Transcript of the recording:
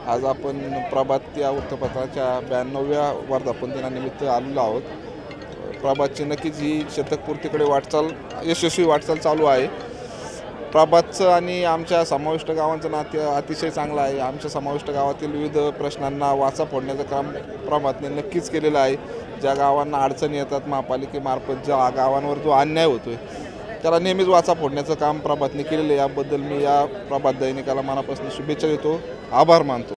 आज आपण प्रभात या वृत्तपत्राच्या 92व्या वर्धापन दिनानिमित्त आलेलो आहोत। प्रभातची नक्कीच ही शतकपूर्तीकडे यशस्वी वाटचाल चालू आहे। प्रभातचं आणि आमच्या समाविष्ट गावांचं नातं अतिशय चांगलं आहे। आमच्या समाविष्ट गावातील विविध प्रश्नांना वाचा फोडण्याचं काम प्रभातने नक्कीच केलेलं आहे। ज्या गावांना अडचणी येतात महापालिकेमार्फत ज्या गावांवर जो अन्याय होतोय त्याला नेहमीच वाचा फोडण्याचं काम प्रभातने केलेलं आहे। याबद्दल मी या प्रभात दैनिकाला मनापासून शुभेच्छा देतो, आभार मानतो।